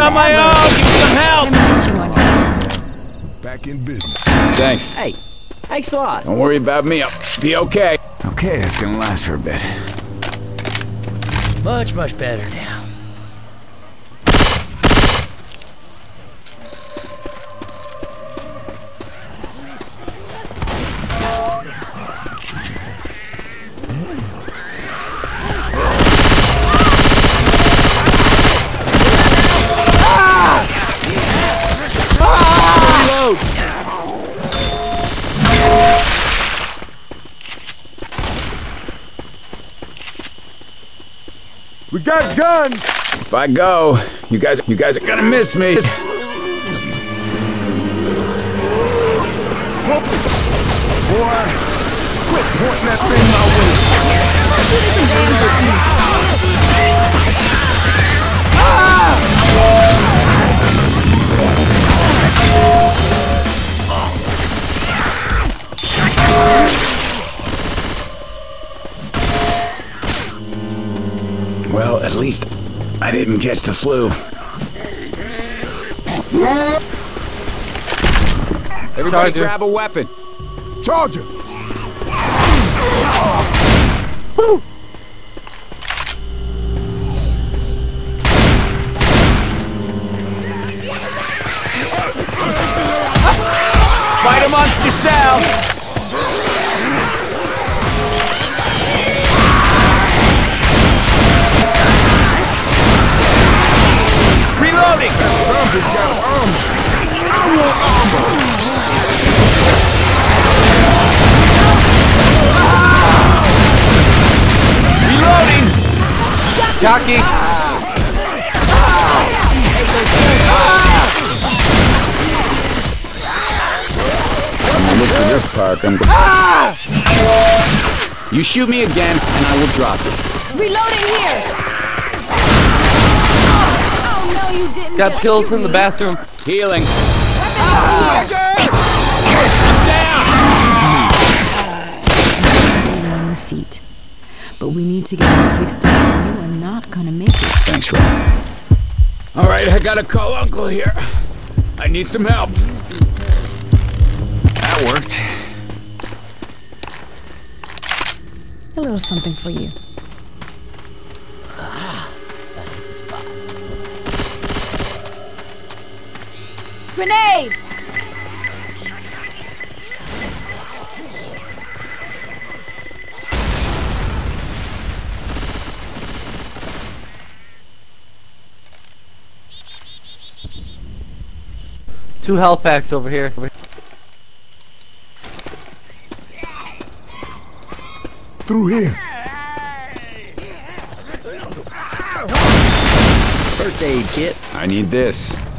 on my own! Give me some help! Back in business. Thanks. Hey, thanks a lot. Don't worry about me. I'll be okay. Okay, that's gonna last for a bit. Much, much better now. We got guns! If I go, you guys are gonna miss me. Boy, quit pointing that thing my way. Well, at least I didn't catch the flu. Everybody grab a weapon. Charger! Fight amongst yourselves! Reloading! Zombie's got armor! I want armor! Reloading! Jockey! Look for this park. You shoot me again, and I will drop it. Reloading here! Oh no, you didn't! Got pills in the bathroom. Healing. I'm on your feet. But we need to get you fixed up. You are not gonna make it. Thanks, Rob. All right, I gotta call Uncle here. I need some help. That worked. A little something for you. Grenade! Two health packs over here. Through here. First aid kit. I need this.